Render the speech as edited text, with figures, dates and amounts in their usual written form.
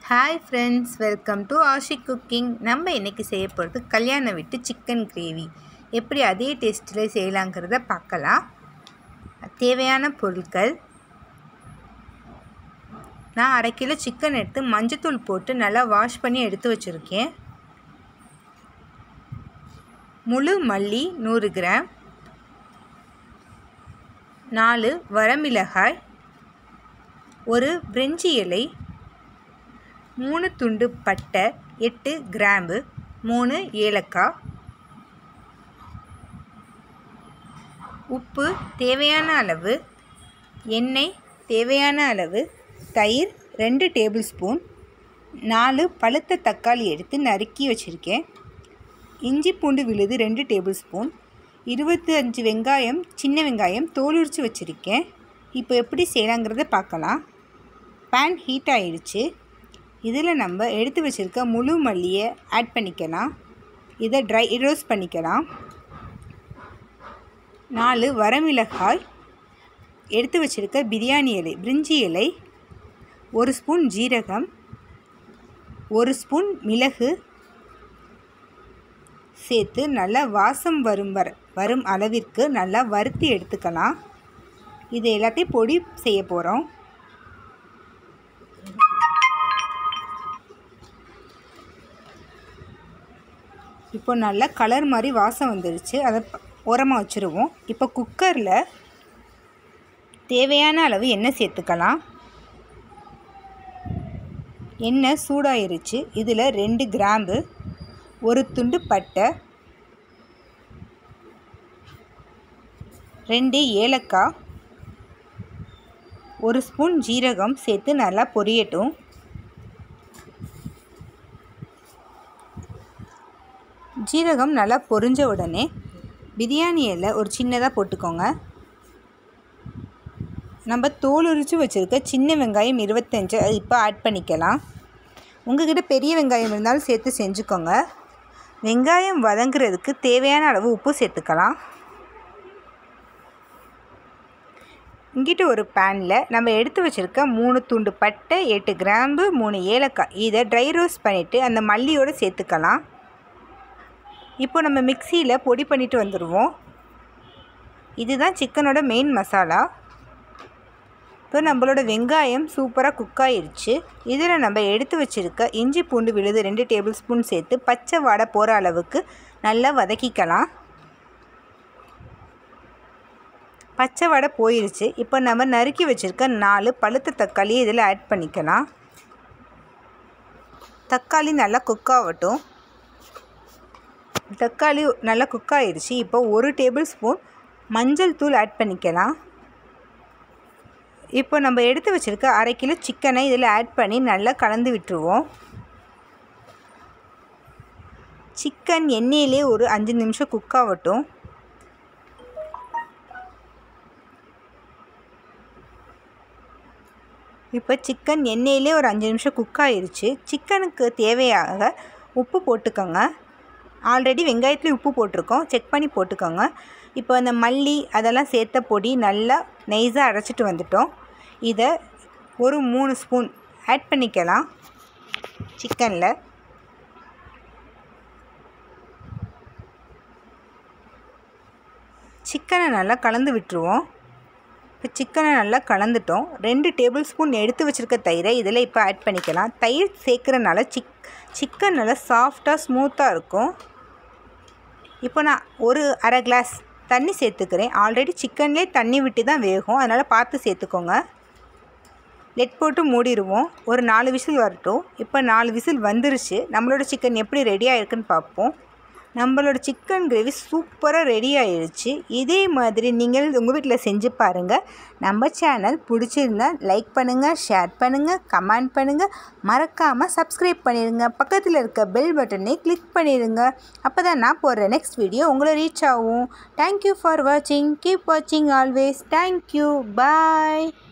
Hi friends, welcome to Aashi cooking. நம்ம இன்றைக்கி செய்ய போகிறது கல்யாண வீட்டு சிக்கன் கிரேவி. எப்படி அதே டேஸ்ட்டில் செய்யலாங்கிறத பார்க்கலாம். தேவையான பொருட்கள்: நான் 1/2 கிலோ சிக்கன் எடுத்து மஞ்சத்தூள் போட்டு நல்லா வாஷ் பண்ணி எடுத்து வச்சுருக்கேன். முழு மல்லி 100 கிராம், 4 வரமிளகாய், 1 பிரிஞ்சி இலை, 3 துண்டு பட்டை, 8 கிராம்பு, 3 ஏலக்காய், உப்பு தேவையான அளவு, எண்ணெய் தேவையான அளவு, தயிர் 2 டேபிள் ஸ்பூன், 4 பழுத்த தக்காளி எடுத்து நறுக்கி வச்சுருக்கேன், இஞ்சி பூண்டு விழுது 2 டேபிள் ஸ்பூன், 25 வெங்காயம், சின்ன வெங்காயம் தோல் உரித்து வச்சுருக்கேன். இப்போ எப்படி செய்யலாங்கிறத பார்க்கலாம். பேன் ஹீட் ஆகிடுச்சு. இதில் நம்ம எடுத்து வச்சுருக்க முழு மல்லியை ஆட் பண்ணிக்கலாம். இதை ட்ரை ரோஸ்ட் பண்ணிக்கலாம். 4 வரமிளகாய், எடுத்து வச்சுருக்க பிரியாணி இலை, பிரிஞ்சி இலை, 1 ஸ்பூன் ஜீரகம், 1 ஸ்பூன் மிளகு சேர்த்து நல்லா வாசம் வரும் அளவிற்கு நல்லா வறுத்து எடுத்துக்கலாம். இது எல்லாத்தையும் பொடி செய்ய போகிறோம். இப்போ நல்லா கலர் மாதிரி வாசம் வந்துடுச்சு. அதை ஓரமாக வச்சுருவோம். இப்போ குக்கரில் தேவையான அளவு எண்ணெய் சேர்த்துக்கலாம். எண்ணெய் சூடாயிருச்சு. இதில் 2 கிராம்பு, 1 துண்டு பட்டை, 2 ஏலக்காய், 1 ஸ்பூன் ஜீரகம் சேர்த்து நல்லா பொரியட்டும். ஜீரகம் நல்லா பொரிஞ்ச உடனே பிரியாணி இலை ஒரு சின்னதாக போட்டுக்கோங்க. நம்ம தோல் உரித்து வச்சுருக்க சின்ன வெங்காயம் 25 அது இப்போ ஆட் பண்ணிக்கலாம். உங்கள்கிட்ட பெரிய வெங்காயம் இருந்தாலும் சேர்த்து செஞ்சுக்கோங்க. வெங்காயம் வதங்குறதுக்கு தேவையான அளவு உப்பு சேர்த்துக்கலாம். இங்கிட்ட ஒரு பேனில் நம்ம எடுத்து வச்சுருக்க 3 துண்டு பட்டை, 8 கிராம்பு, 3 ஏலக்காய் இதை ட்ரை ரோஸ்ட் பண்ணிவிட்டு அந்த மல்லியோடு சேர்த்துக்கலாம். இப்போ நம்ம மிக்சியில் பொடி பண்ணிவிட்டு வந்துடுவோம். இதுதான் சிக்கனோட மெயின் மசாலா. இப்போ நம்மளோட வெங்காயம் சூப்பராக குக் ஆகிடுச்சு. இதில் நம்ம எடுத்து வச்சுருக்க இஞ்சி பூண்டு விழுது 2 டேபிள் ஸ்பூன் சேர்த்து பச்சை வாடை போகிற அளவுக்கு நல்லா வதக்கிக்கலாம். பச்சை வாடை போயிடுச்சு. இப்போ நம்ம நறுக்கி வச்சுருக்க 4 பழுத்த தக்காளி இதில் ஆட் பண்ணிக்கலாம். தக்காளி நல்லா குக் ஆகட்டும். தக்காளி நல்லா குக் ஆகிடுச்சு. இப்போ 1 டேபிள் ஸ்பூன் மஞ்சள் தூள் ஆட் பண்ணிக்கலாம். இப்போ நம்ம எடுத்து வச்சுருக்க 1/2 கிலோ சிக்கனை இதில் ஆட் பண்ணி நல்லா கலந்து விட்டுருவோம். சிக்கன் எண்ணெயிலே ஒரு 5 நிமிஷம் குக் ஆகட்டும். இப்போ சிக்கன் எண்ணெயிலே ஒரு 5 நிமிஷம் குக் ஆகிடுச்சு. சிக்கனுக்கு தேவையாக உப்பு போட்டுக்கோங்க. ஆல்ரெடி வெங்காயத்துலேயும் உப்பு போட்டிருக்கோம், செக் பண்ணி போட்டுக்கோங்க. இப்போ அந்த மல்லி அதெல்லாம் சேர்த்த பொடி நல்லா நைஸாக அரைச்சிட்டு வந்துட்டோம். இதை ஒரு 3 ஸ்பூன் ஆட் பண்ணிக்கலாம் சிக்கனில். சிக்கனை நல்லா கலந்து விட்டுருவோம். இப்போ சிக்கனை நல்லா கலந்துட்டோம். 2 டேபிள் ஸ்பூன் எடுத்து வச்சுருக்க தயிரை இதில் இப்போ ஆட் பண்ணிக்கலாம். தயிர் சேர்க்குறனால சிக்கன் நல்லா சாஃப்டாக ஸ்மூத்தாக இருக்கும். இப்போ நான் ஒரு 1/2 கிளாஸ் தண்ணி சேர்த்துக்கிறேன். ஆல்ரெடி சிக்கன்லேயே தண்ணி விட்டு தான் வேகும், அதனால் பார்த்து சேர்த்துக்கோங்க. லெட் போட்டு மூடிடுவோம். ஒரு 4 விசில் வரட்டும். இப்போ 4 விசில் வந்துருச்சு. நம்மளோட சிக்கன் எப்படி ரெடி ஆகிருக்குன்னு பார்ப்போம். நம்மளோட சிக்கன் கிரேவி சூப்பராக ரெடி ஆகிடுச்சு. இதே மாதிரி நீங்கள் உங்கள் வீட்டில் செஞ்சு பாருங்கள். நம்ம சேனல் பிடிச்சிருந்தா லைக் பண்ணுங்கள், ஷேர் பண்ணுங்கள், கமெண்ட் பண்ணுங்கள், மறக்காமல் சப்ஸ்கிரைப் பண்ணிடுங்க. பக்கத்தில் இருக்க பெல் பட்டனை கிளிக் பண்ணிடுங்க. அப்போ தான் நான் போடுற நெக்ஸ்ட் வீடியோ உங்களை ரீச் ஆகும். தேங்க்யூ ஃபார் வாட்சிங். கீப் வாட்சிங் ஆல்வேஸ். தேங்க்யூ. பாய்.